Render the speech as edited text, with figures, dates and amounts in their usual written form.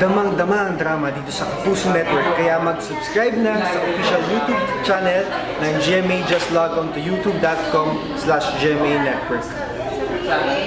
damang-dama ang drama dito sa Kapuso Network. Kaya mag-subscribe na sa official YouTube channel ng GMA. Just log on to youtube.com/GMA Network.